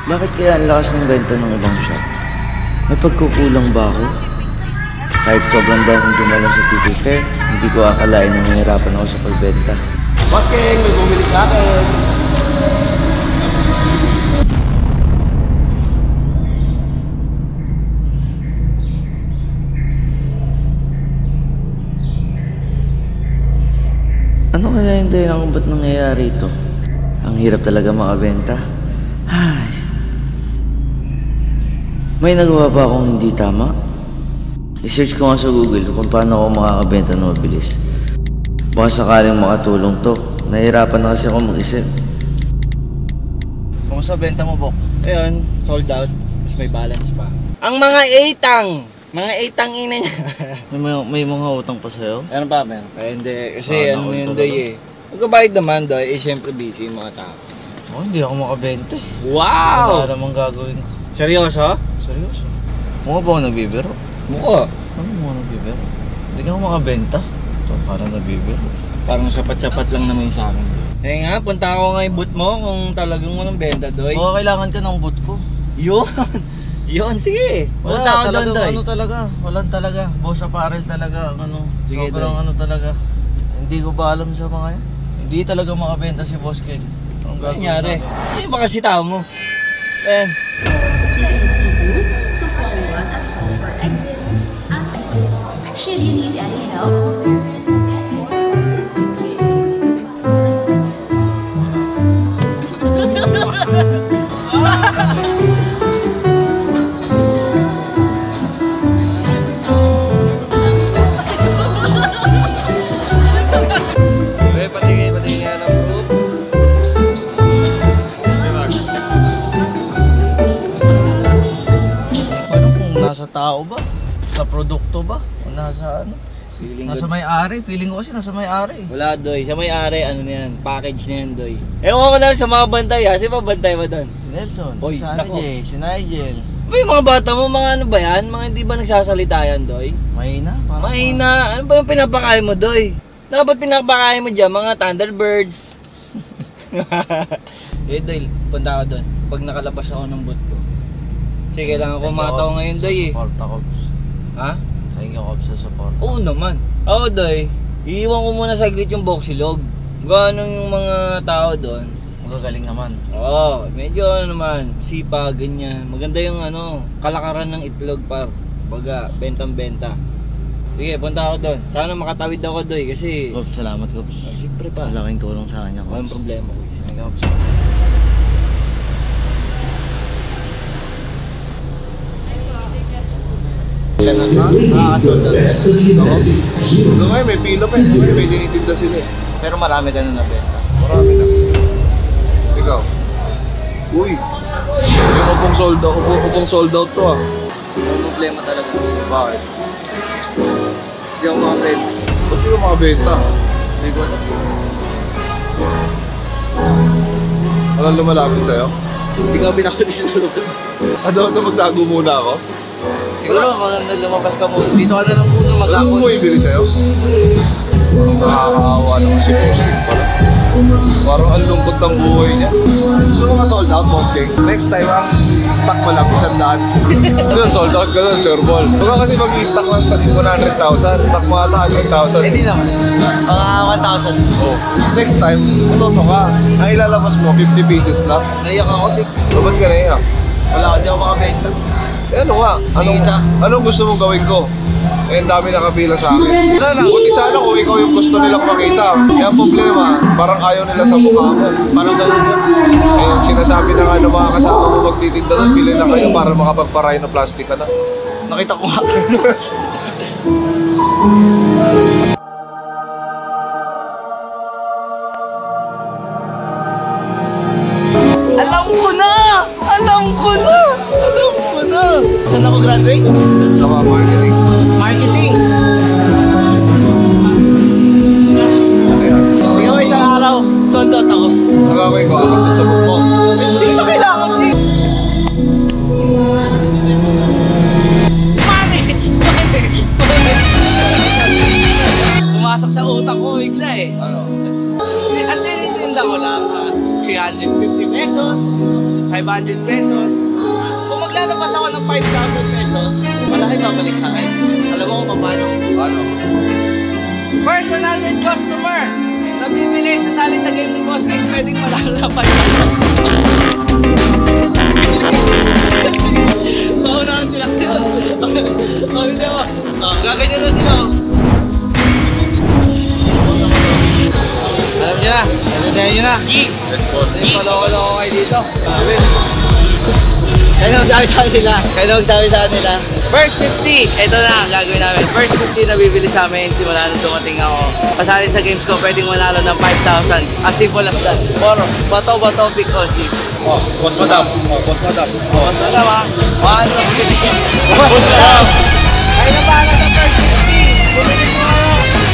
Bakit kaya ang lakas ng benta ng ibang shop? May pagkukulang ba ako? Kahit sobrang daming dumalo sa TV Fair, hindi ko akalain na mahirapan ako sa pagbenta. Boss King, may bumili sa akin. Ano kaya yung dahilan kung ba't nangyayari ito? Ang hirap talaga makabenta. Ay. May nagawa ba akong hindi tama? I-search ko nga sa Google kung paano ako makakabenta ng mabilis. Baka sakaling makatulong to. Nahihirapan na kasi ako mag-isip. Kumusta benta mo, Bok? Ayun, sold out. Mas may balance pa. Ang mga eitang! Mga eitang ina niya. May mga utang pa sa'yo? Ano pa, men? Hindi. Kasi ano yun, Doy eh. Magkabayad naman, Doy. Eh, syempre busy yung mga tao. Oh, hindi ako makabenta eh. Wow! Wala namang gagawin ko. Seryoso? Seryoso? Mukha ba ako nagbibiro? Mukha. Ano mukha nagbibiro? Hindi ka ako makabenta. Ito, parang nagbibiro. Parang sapat-sapat lang naman yung sa akin. Eh nga, punta ako nga yung boot mo kung talagang walang benta, Doy. Baka kailangan ka ng boot ko. Yun! Yun, sige. Punta ako doon, Doy. Ano talaga? Walang talaga. Boss apparel talaga. Ano, sige, sobrang Doy. ano talaga. Hindi ko ba alam sa mga yan? Hindi talaga makabenta si Boss Ken. Ang Ano nangyari? Hindi ba kasi tao mo? Ben. Should you need any help? Patingin nga ng proof. Ano kung nasa tao ba? Sa produkto ba? O nasa ano? Nasa may-ari. Feeling ko kasi nasa may-ari. Wala, Doy. Sa may-ari, ano na yan? Package na yan, Doy. Ewan ko na lang sa mga bantay, ha? Sino ba bantay mo doon? Si Nelson, Oy, si nako. Sanjay, si Nigel. Ba yung mga bata mo, mga ano ba yan? Mga hindi ba nagsasalita yan, Doy? Mahina. Parang Mahina. Ano ba yung pinapakain mo, Doy? Dapat pinapakain mo dyan, mga Thunderbirds. Eh, Doy, punta ako doon. Pag nakalabas ako ng boot ko. Sige, kailangan ko mataw ngayon, Doy, eh. Support ako. Ha? Thank you, Kops, sa support. Oo naman. Oo, Doy. Iiwan ko muna saglit yung boxilog. Ganun yung mga tao doon. Magagaling naman. Oo, medyo ano naman, sipa, ganyan. Maganda yung ano, kalakaran ng itlog par. Baga, bentang-benta. Sige, punta ako doon. Sana makatawid ako, Doy, kasi... Kops, salamat, Kops. Ay, siyempre pa. Malaking tulong sa kanya, Kops. Walang problema, Kops. Thank you, Kops. Nakakasold out. Doon ngayon, may pila pa eh. May tinitinda sila eh. Pero marami ka na nabenta. Marami na. Ikaw? Uy, yung upong sold out to ah. May problema talaga. Bakit? Hindi ako makabenta. Ba't di ka makabenta? Hindi ko alam. Walang lumalapit sa'yo? Hindi ko binakot sa lumabas. Ano magtago muna ako? Siguro, maganda lumabas ka muna. Dito ka na lang muna Ano mo mag-akot. bumibili sa'yo? Nakakahawa naman si Boss King pala. Parang ang lungkot ng buhay niya. Gusto mo ma-sold out, Boss King? Next time, ang stock mo lang, 100. So, sold out ka doon, Sir Ball. Huwag kasi mag-i-stock lang sa 100,000. Stock mo ata 100,000. Hindi naman. Mga 1,000. Oh. Next time, matuto ka. Ang ilalabas mo, 50 pieces lang. Naiyak ako kasi. So, ba't ka naiyak? Wala, hindi ako makabenta. Eh, ano nga? Anong gusto mong gawin ko? Eh, ang dami nakapila sa akin. Wala lang. Buti sana kung ikaw yung gusto nilang makita. Kaya ang problema, parang ayaw nila sa mukha mo. Parang ganun yun. Eh, sinasabi na nga ng mga kasama mo magtitinda ng bilhin na kayo para makapagparay na plastic ka na. Nakita ko nga. Alam ko na! Alam ko na! Alam ko na! Saan ako graduate? Sa mga marketing. Marketing! Ano yan? Ikaw isang araw, sold out ako. Ang gagawin ko, akit din sa book mo. Dito kailangan si... Money! Pumasok sa utak ko bigla eh. Ano? At tinitinda ko lang 350 pesos, 500 500 pesos. Kung maglalabas ako ng 5,000 pesos, malaki babalik sa akin. Alam mo kung paano? Ano? First 100 customer na bibili, sasali sa game ni Boss King, pwedeng manalo ng 5,000. Maunahan sila yun. Hindi mo. Gaganyan na sila. Alam niyo na. Alam niyo na. Yes, boss. Paloko-loko kayo dito. Sabi. Kaya magsabi sa kanila. Kaya magsabi sa kanila. First 50. Ito na ang gagawin namin. First 50 na bibili sa amin. Simula nung dumating ako. Pasali sa games ko, pwedeng manalo ng 5,000. As simple as that. Poro. Bato-bato, pick on pick. Oh, boss madam. Oh, boss madam. Oh, basta na ba? Boss madam. Kayo na ba na sa first 50? Bumili mo ako.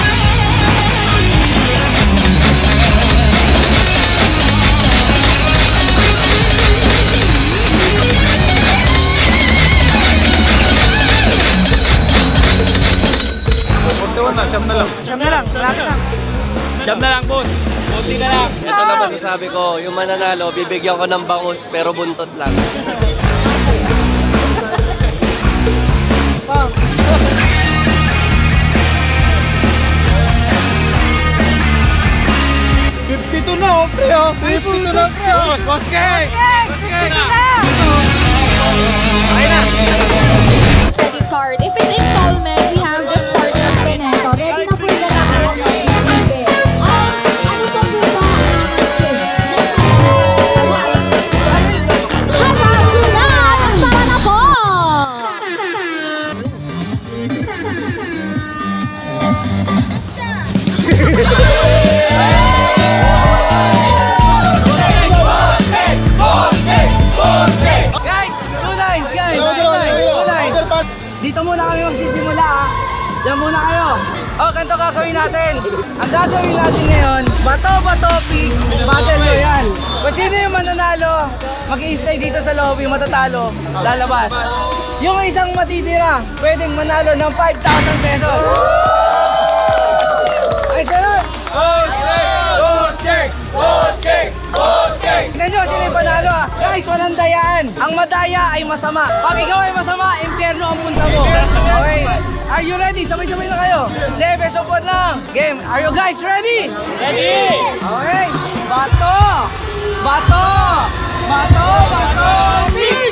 Siyam na lang, boss. Kunti na lang. Ito na masasabi ko, yung mananalo, bibigyan ko ng bangus, pero buntot lang. Credit card. If it's installment, we have this card from Beneto. Ready na po yung dalawa. Ano pa po ba? Harasunan! Tara na po! Guys, two lines, guys. Two lines. Dito muna kami magsisimula, ha. Diyan muna kayo. Oh, ganito gagawin natin. Ang gagawin natin ngayon, bato-bato pick, battle royale. Kung sino yung mananalo, mag-i-stay dito sa lobby, matatalo, lalabas. Yung isang matitira, pwedeng manalo ng 5,000 pesos. Ay, ganun. Tignan nyo, sino yung panalo, ha? Guys, walang dayaan. Ang madaya ay masama. Pag ikaw ay masama, impyerno ang punta mo. Okay? Are you ready? Sabay-sabay na kayo. Best of 1 lang. Game. Are you guys ready? Ready! Okay. Bato! Bato! Bato! Bato! Big!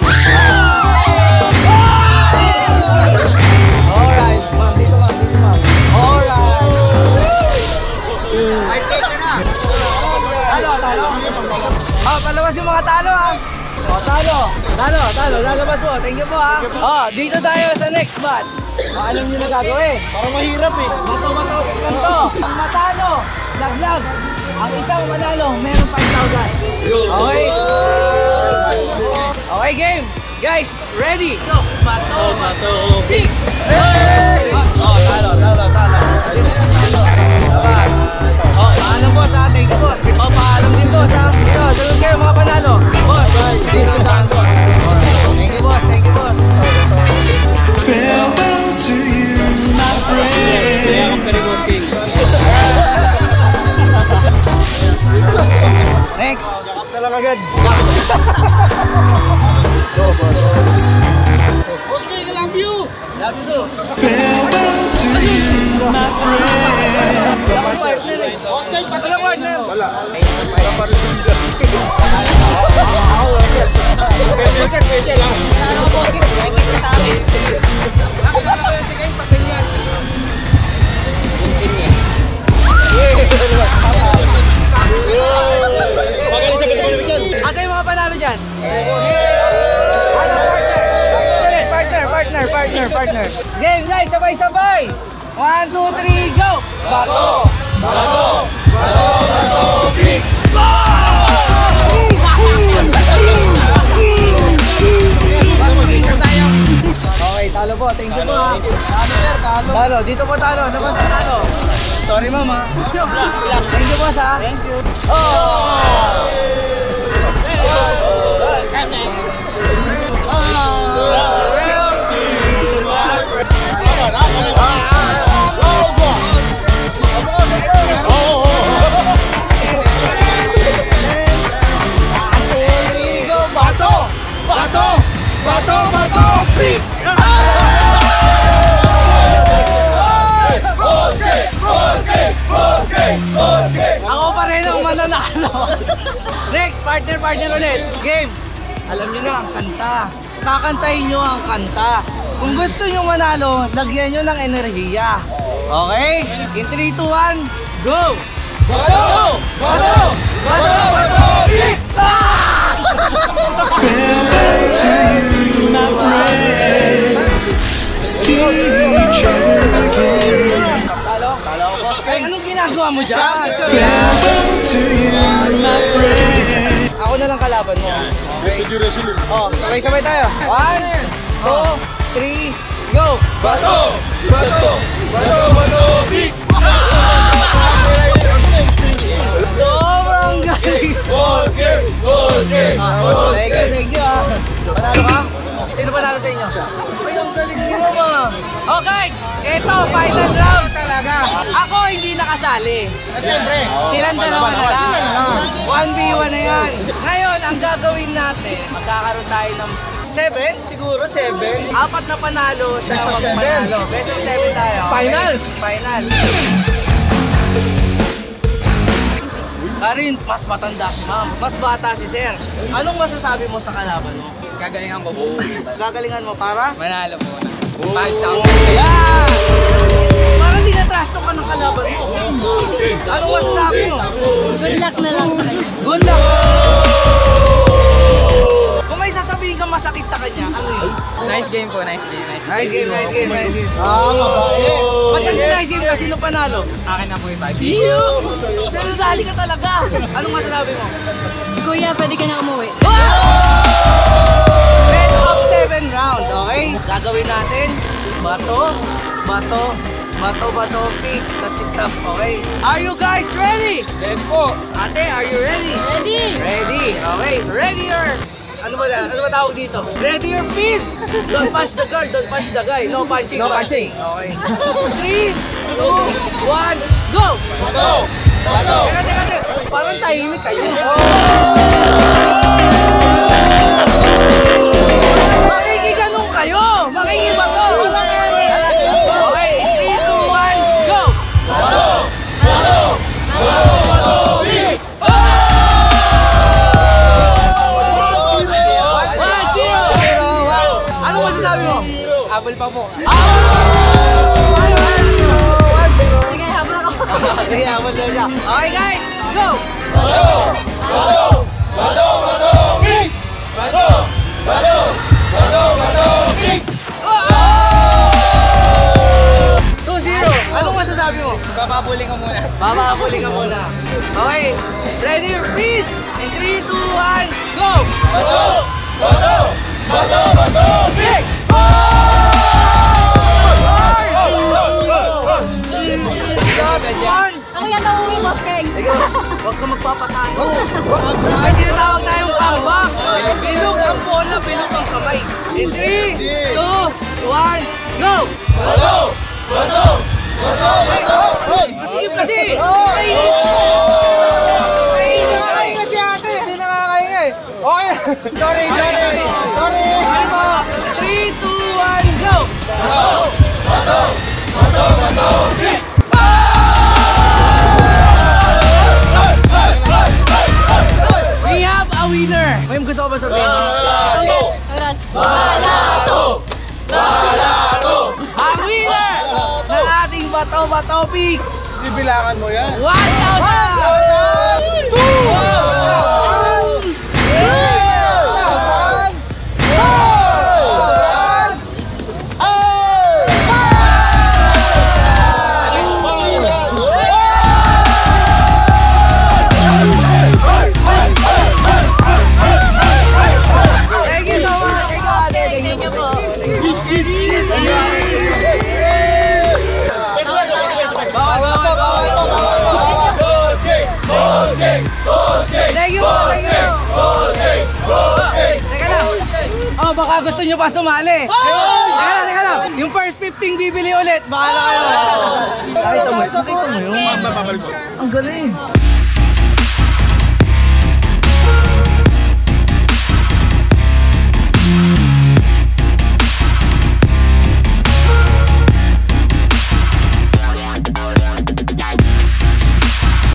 Alright. Ma'am, dito ma'am. Dito ma'am. Alright. I take ka na. Talo, talo. Oh, palabas yung mga talo, ha. Oh, talo. Talo, talo. Lalabas po. Thank you po, ha. Oh, dito tayo sa next spot. Oh, alam nyo na gagawin. Parang mahirap eh. Bato, bato, ganito. Ang matalo, laglag. Ang isang manalo, meron 5,000. Okay? Okay, game. Guys, ready? Go. Bato, bato, pick. Oh, talo, talo, talo. Labas. Oh, paalam boss, ha? Thank you, boss. Oh, paalam din, boss, ha? Ito, tulog kayo mga panalo. Boss, dito tayo. Thank you, boss. Thank you, boss. Farewell to you, my friend. Next. Talang agad. Love you too. Farewell to you, my friend. Walang partner. Wala. Wala pa rin yung dyan. Ako, special lang. Ano ko, sige sa amin. Sige, papilyan. Magaling sa pagkakalabit yan. Asa yung mga panalo dyan? Partner. Game guys, sabay-sabay. 1, 2, 3, go! Bato! Bato! Bato! Bato! Pick! Okay, talo po. Thank you po, ha. Talo. Dito po talo. Ano ba talo? Sorry, mama. Thank you, boss, ha. Thank you. Bato! Bato, bato, pick! Ako pa rin ang mananalo. Next, partner ulit. Game. Alam niyo na ang kanta. Kakantahin niyo ang kanta. Kung gusto niyo manalo, lagyan niyo ng enerhiya. Okay? In 3, 2, 1, go! Bato! Bato! Bato! Bato! Pick! Farewell to you, my friend. See each other again. Talo, boss. Ay, anong ginagawa mo dyan? Farewell to you, my friend. Ako na lang kalaban mo. Okay? Oh, sabay-sabay tayo. 1, 2, 3, go! Bato! Bato! Bato! Bato! Pick! Sobrang galing! Boss game! Boss game! Thank you ah. Panalo ka? Sino panalo sa inyo? Ay, ang galing niyo ma. Oh guys, ito, final round. Ako hindi nakasali. Siyempre! Silang dalawa na lang. 1v1 na yan. Ngayon, ang gagawin natin, magkakaroon tayo ng 7, siguro 7. 4 na panalo, siya ang magpanalo. Best of 7 tayo. Okay? Final. Karin, mas matanda si ma'am. Mas bata si sir. Anong masasabi mo sa kalaban mo? Gagalingan ko po. Gagalingan mo para? Manalo po. Yeah! Parang di na-trash talk ka ng kalaban mo. Anong masasabi mo? Good luck na lang sa kanya. Good luck! Kung may sasabihin kang masakit sa kanya, ano yun? Nice game po, nice game. Nice game. Mabait. Ba't nice game ka? Sino panalo? Akin na po yung 5. Iyo! Dali ka talaga. Anong masasabi mo? Kuya, pwede ka na umuwi. Best of 7 round, okay? Gagawin natin, bato, pick, tas stop, okay? Are you guys ready? Game po. Ate, are you ready? Ready? Ready, okay. Ready your... Ano ba tawag dito? Ready your piece! Don't punch the girl, don't punch the guy. No punching. No punching. Okay. 3, 2, 1, go! Bato! Bato! Teka. Parang tahimik kayo. Makikiganong kayo! Makikibato! Okay, 3, 2, 1, go! Bato! Bato! Bato! Bato! Pick! 1-0! Ano masasabi mo? Habol pa po. Sige, habla ako. Okay guys, go! Bato! Bato! Bato! Bato! Pick! Bato! Bato! Bato! Bato! Pick! 2-0! Anong masasabi mo? Papabuling ko muna. Bababuli ka muna. Okay, ready, freeze! In 3, 2, 1, go! Bato! Bato! Bato! Bato! Pick! Last one! Ako yan na uwi, Boss Keng. Huwag ka magpapatalo. May tinatawag tayong comeback. Bilog ang bola, bilog ang kamay. In 3, 2, 1, go! Bato! Bato! Bato! Bato! Masigip kasi! Mainit! Kasi ate, hindi nakakahinga eh. Okay. Sorry. Ano mo? 3, 2, 1, go! Bato! Bato! Bato! Bato! Pick! We have a winner! May gusto ko ba sabihin? Oras. Ang winner ng ating bato-bato pick! Bibilangan mo yan. 1,000! Thank you so much! Thank you, ate! Thank you po! Thank you! Teka lang! Oh, baka gusto nyo pa sumali! Teka lang! Yung first 15 bibili ulit! Baka na kayo! Nakita mo yun? Ang galing!